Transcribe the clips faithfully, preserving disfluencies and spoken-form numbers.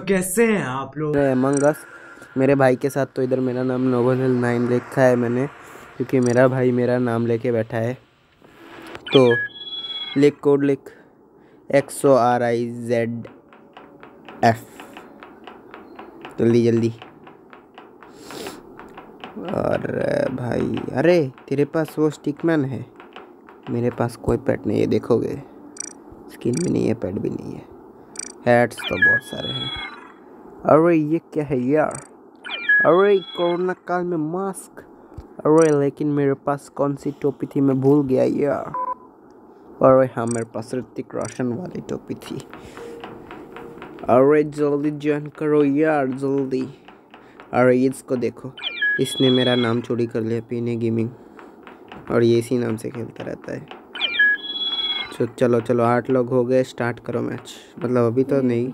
कैसे हैं आप लोग? अमंग अस मेरे भाई के साथ। तो इधर मेरा नाम नोबल हिल नाइन लिखा है मैंने, क्योंकि मेरा भाई मेरा नाम लेके बैठा है। तो लिख कोड लिख X O R I Z F, जल्दी जल्दी। और भाई अरे तेरे पास वो स्टिकमैन है, मेरे पास कोई पेट नहीं है। देखोगे स्किन भी नहीं है, पेट भी नहीं है, हैट्स तो बहुत सारे हैं। अरे ये क्या है यार? अरे कोरोना काल में मास्क। अरे लेकिन मेरे पास कौन सी टोपी थी मैं भूल गया यार। अरे हाँ मेरे पास ऋतिक रोशन वाली टोपी थी। अरे जल्दी ज्वाइन करो यार जल्दी। अरे इसको देखो, इसने मेरा नाम चोरी कर लिया, पीने गेमिंग, और ये इसी नाम से खेलता रहता है। तो चलो चलो आठ लोग हो गए, स्टार्ट करो मैच। मतलब अभी तो नहीं।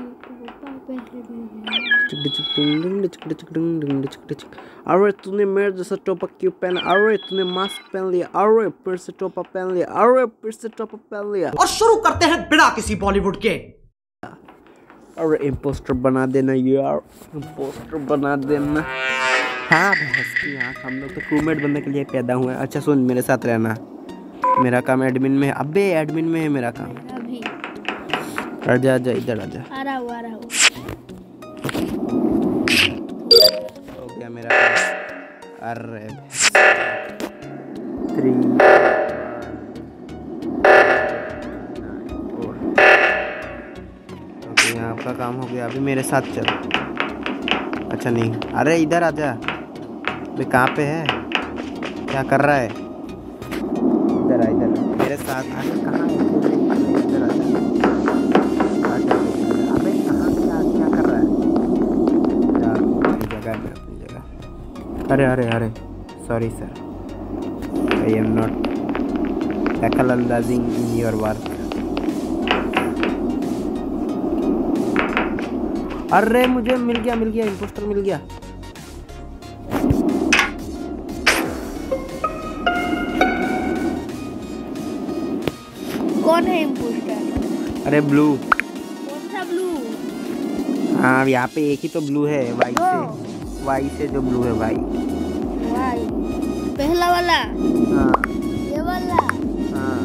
अरे तूने मेरे जैसा टोपा क्यों पहना? अरे तूने मास्क पहन लिया, अरे फिर से टोपा पहन लिया, अरे फिर से टोपा पहन लिया। और शुरू करते हैं बिना किसी बॉलीवुड के। अरे इम्पोस्टर बना देना यार, इम्पोस्टर बना देना। हाँ भैंस की आँख, हम लोग तो क्रूमेट बनने के लिए पैदा हुए हैं। अच्छा सुन, मेरे साथ रहना, मेरा काम एडमिन में है। अबे एडमिन में है मेरा काम। अभी आजा आजा इधर आजा। आ रहा हूँ आ रहा हूँ। हो गया मेरा काम। अरे थ्री फोर। ओके आपका काम हो गया, अभी मेरे साथ चल। अच्छा नहीं, अरे इधर आजा। अबे कहाँ पे है, क्या कर रहा है? इधर आ, इधर मेरे साथ। अरे कहाँ है? इधर आजा। अबे कहाँ क्या क्या कर रहा है? यार अपनी जगह में, अपनी जगह। अरे अरे अरे sorry sir, I am not दखल अंदाजिंग इन योर वर्क। अरे मुझे मिल गया मिल गया इम्पोस्टर मिल गया। कौन है इम्पोस्टर? अरे ब्लू। कौन सा ब्लू? हाँ यहाँ पे एक ही तो ब्लू है, वाई से, वाई से जो ब्लू है वाई। वाई पहला वाला? हाँ ये वाला? हाँ।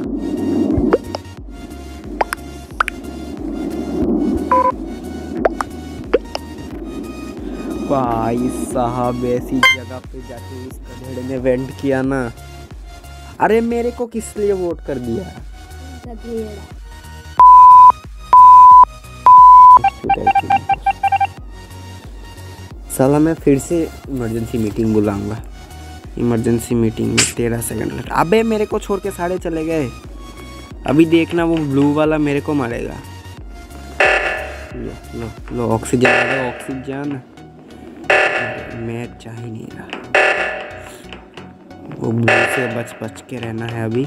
भाई साहब ऐसी जगह पे जाके इस गधेड़े ने वेंट किया ना। अरे मेरे को किस लिए वोट कर दिया? साला मैं फिर से इमरजेंसी मीटिंग बुलाऊंगा। इमरजेंसी मीटिंग में तेरह सेकंड लगा। अबे मेरे को छोड़ के सारे चले गए। अभी देखना वो ब्लू वाला मेरे को मारेगा। Low low low oxygen, low oxygen. मैं चाह ही नहीं रहा, वो ब्लू से बच बच के रहना है अभी।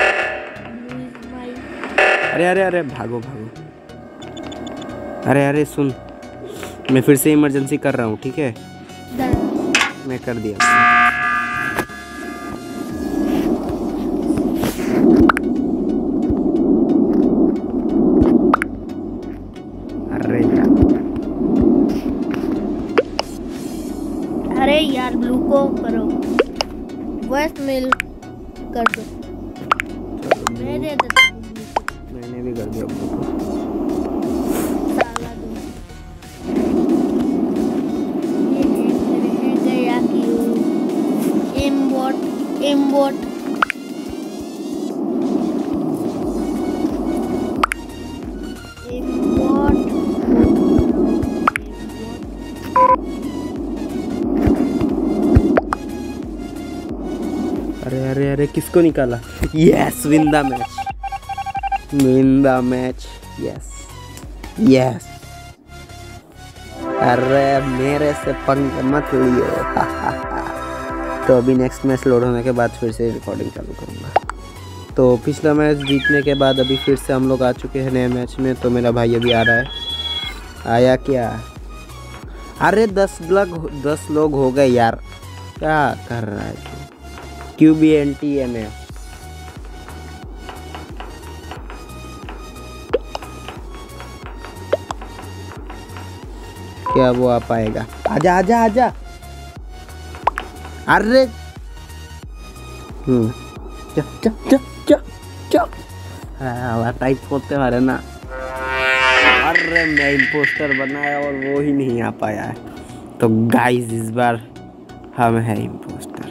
अरे अरे अरे भागो भागो। अरे अरे सुन, मैं फिर से इमरजेंसी कर रहा हूँ, ठीक है? मैं कर दिया। अरे यार, अरे यार ब्लू को करो, वॉइस मेल कर दो। मैं दे देता हूँ। मैंने भी कर दिया ब्लू को। साला दो। ये रह गया क्यों? एमबॉट एमबॉट एमबॉट। अरे अरे अरे किसको निकाला? Yes win the match, win the match, yes yes. अरे मेरे से पंख मत लियो। तो अभी नेक्स्ट मैच लोड होने के बाद फिर से रिकॉर्डिंग चालू करूँगा। तो पिछला मैच जीतने के बाद अभी फिर से हम लोग आ चुके हैं नए मैच में। तो मेरा भाई अभी आ रहा है। आया क्या? अरे दस लोग दस लोग हो गए यार, क्या कर रहा है तू? Q B N T N A. क्या वो आ पाएगा? आजा आजा आजा। अरे हम्म जा जा जा जा जा। हाँ टाइप होते वाले ना। अरे मैं इम्पोस्टर बनाया और वो ही नहीं आ पाया है। तो गाइस इस बार हम हैं इम्पोस्टर।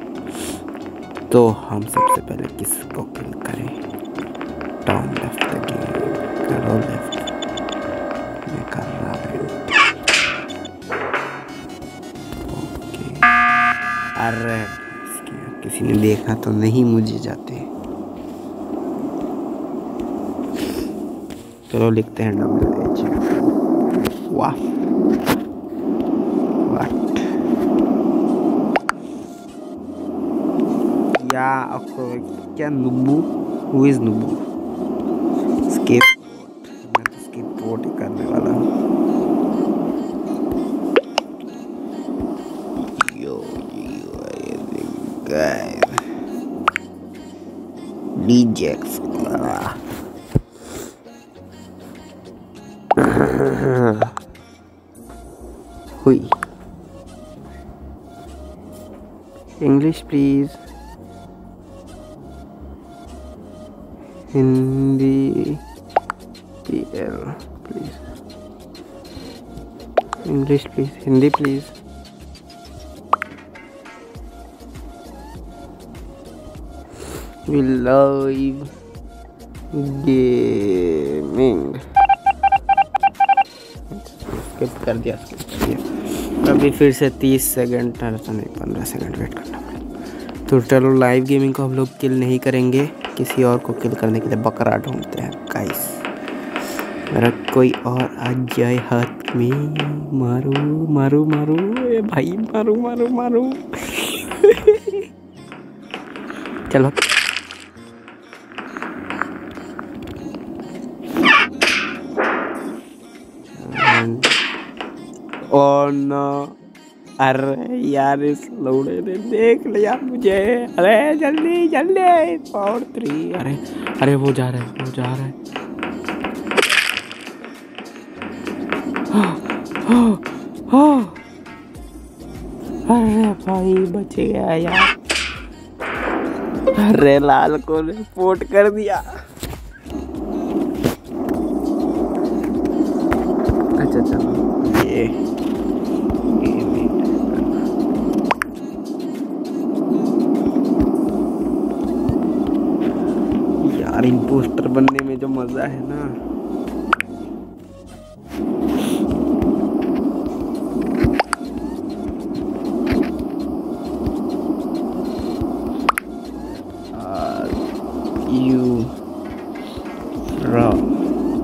तो हम सबसे पहले किसको किल करें? टर्न लेफ्ट द गेम, करो लेफ्ट। मैं कर रहा हूँ। ओके। अरे किसी ने देखा तो नहीं मुझे जाते। चलो लिखते हैं डब्ल्यू एच। वाह व्हाट या क्या नुबू? हु इज नुबू? स्केप मैं तो स्केप पोर्ट ही करने वाला हूँ। यो डीजेक्स हुई। English please. Hindi pl please. English please. Hindi please. We live gaming. Skip कर दिया स्किप कर दिया। अभी फिर से तीस सेकंड तो नहीं पंद्रह सेकंड वेट करना पड़ेगा। तो चलो लाइव गेमिंग को हम लोग किल नहीं करेंगे, किसी और को किल करने के लिए बकरा ढूंढते हैं गाइस। मेरा कोई और आ जाए हाथ में। मारू मारू मारू ए भाई मारू मारू मारू। चलो और ना। अरे यार इस लौड़े ने देख लिया मुझे। अरे जल्दी जल्दी फोर थ्री। अरे अरे वो जा रहा है वो जा रहा है। अरे भाई बच गया यार। अरे लाल को रिपोर्ट कर दिया। अच्छा चलो ये यार इम्पोस्टर बनने में जो मजा है ना। यू फ्रॉम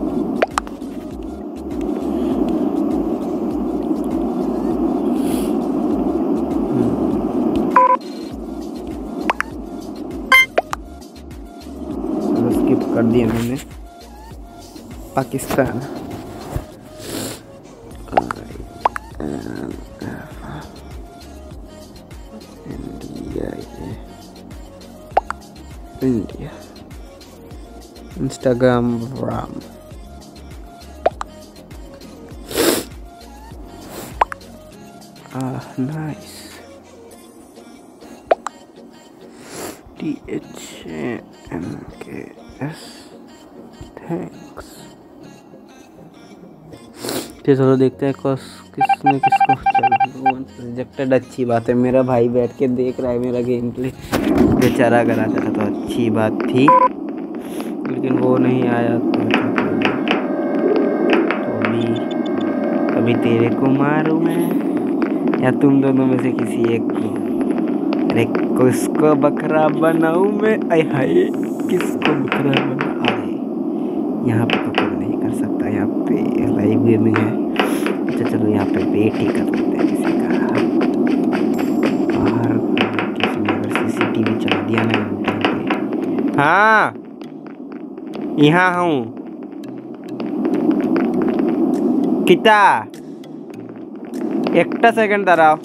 कर दिया मैंने। पाकिस्तान। इंडिया इंडिया इंस्टाग्राम राम। Ah nice. T H M K S thanks. चलो देखते हैं कस किसने किसको। चलो रिजेक्टेड अच्छी बात है। मेरा भाई बैठ के देख रहा है मेरा गेम प्ले। बेचारा अगर आता था तो अच्छी बात थी, लेकिन वो नहीं आया तो, तो अभी अभी तेरे को मारूं मैं या तुम दोनों में से किसी एक को। अरे किसको बकरा बनाऊं मैं? आय हाय किसको बकरा बना। अरे यहाँ पे तो कुछ नहीं कर सकता। यहाँ पे लाइव गेमिंग है। अच्छा चलो यहाँ पे वेट ही कर लेते हैं किसी का। बाहर किसी ने अगर सीसीटीवी चला दिया ना टाइम पे। हाँ यहाँ हूँ किता एक सेकंड दाঁড়াও।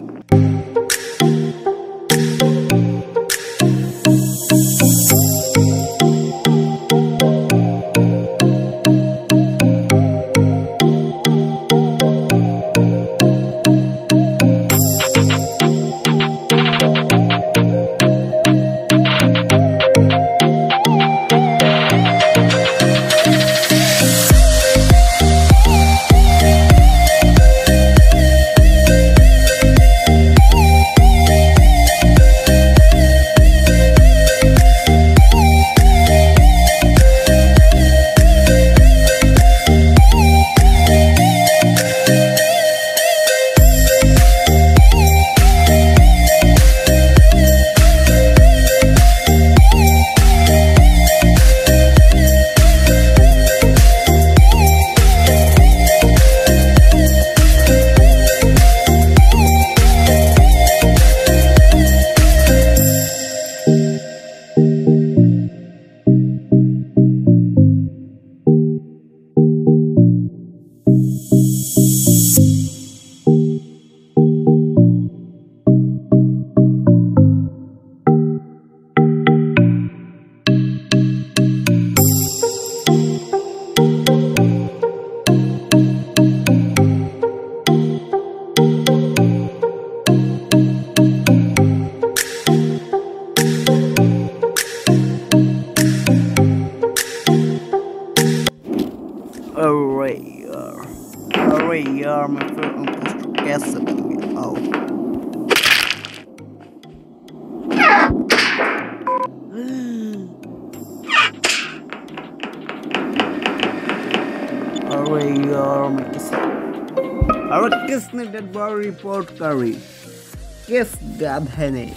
और किस और किसने डेड बॉडी रिपोर्ट करी? किस गाधे ने?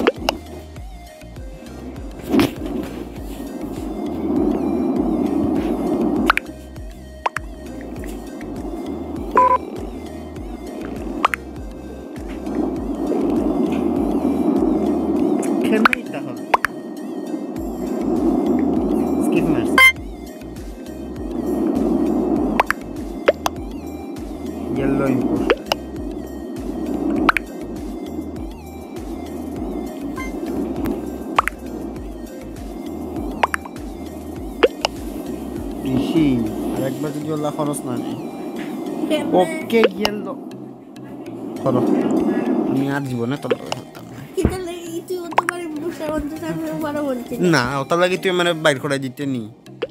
Yellow imposter. ঋষি আরেকবার যদি ওলা খরচ না নেই ওকে yellow খরচ আমি আর জীবনে তোর খেলতাম না না ওটা লাগি তুই মানে বাইর করে দিতে নি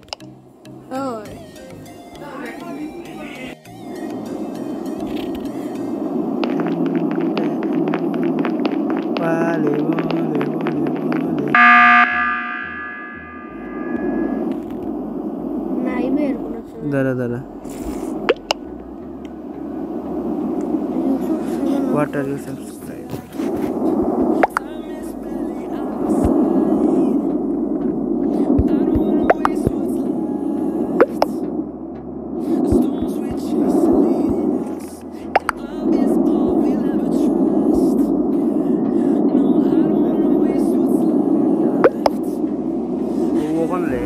दादा दादा what are you subscribed वो कौन ले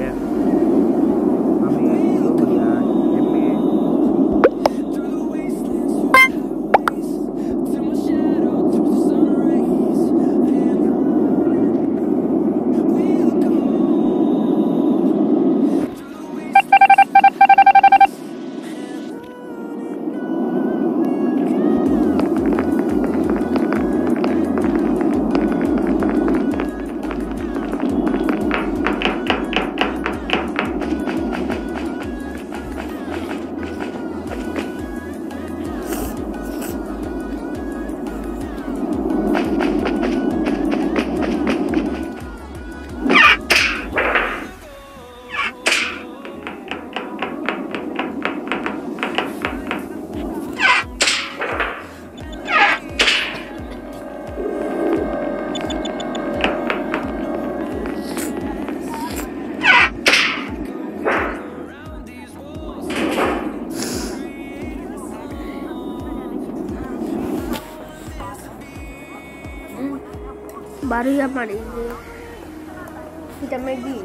baru ya mari kita Maggi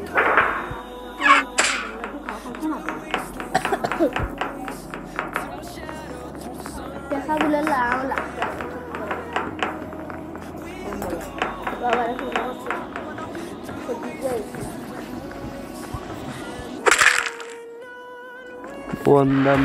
ya kamu lelah lah bawa lagi Pondam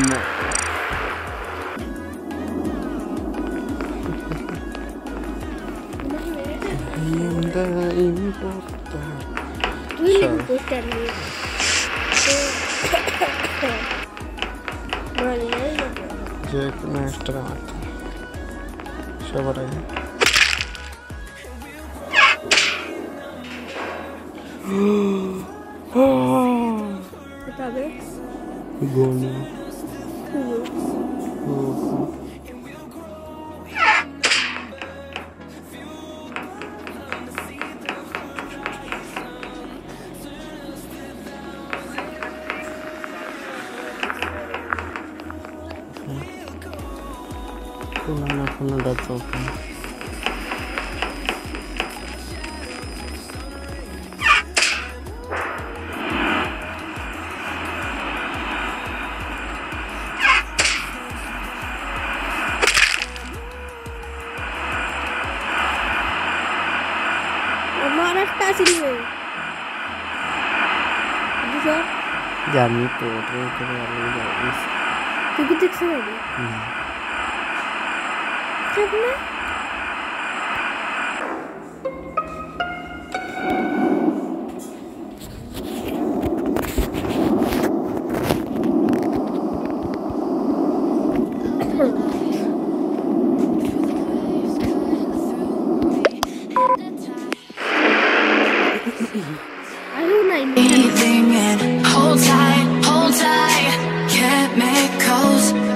Jack Master Siapa lagi? Kita guys Goni Kuna kuna that's open. Maharashtra sini है दूसरा जानी तो ट्रेन के बारे में जानी क्योंकि देख सकते हैं कब ना Anything and hold tight, hold tight, can't make calls.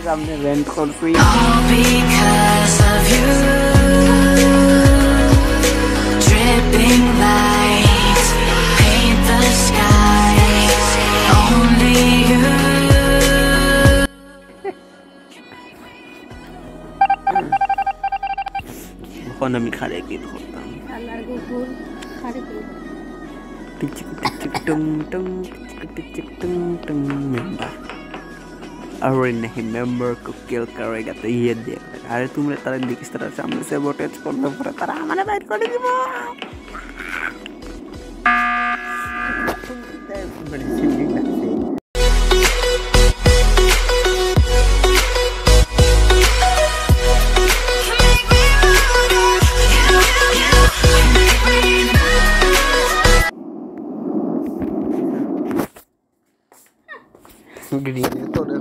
सामने वेंट करছি All because of you. Dripping lights paint the skies. Only you. এখন আমি খারে কি করতাম আল্লাহর কুকুর খারে কি টিক টিক টিক টং টং টিক টিক টং টং মেম্বার अरे नहीं मेंबर को किल करेगा तो ये देख अरे तुमने तारा किस तरह सामने से बोटेज करना पड़ा तारा हमारे बैठ कर दी वो बड़ी चिल्ली लगती ग्रीन है थोड़े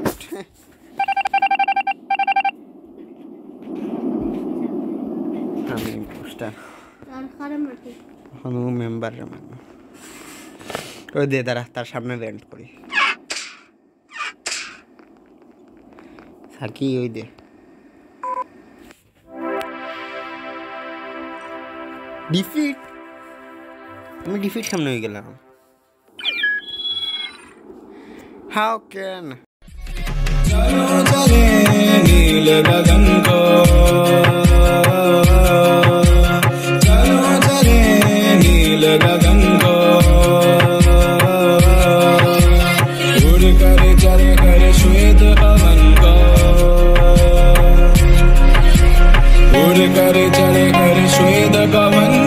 আমি পোস্টার আর খারে মাটি হনু মেম্বার মান ওই দে দাঁড়া তার সামনে ল্যান্ড করি সাকি ওই দে ডিফিট আমি ডিফিট সামনে হয়ে গেলাম हाउ कैन चलो चले नील गगन को चलो चले नील गगन को उड़ कर चले कर श्वेत पवन को उड़ कर चले कर श्वेत पवन